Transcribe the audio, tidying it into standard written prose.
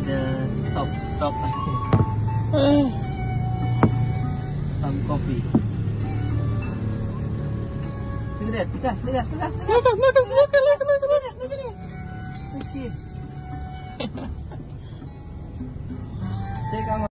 the top. Some coffee. Look at that. Tegas. Okay.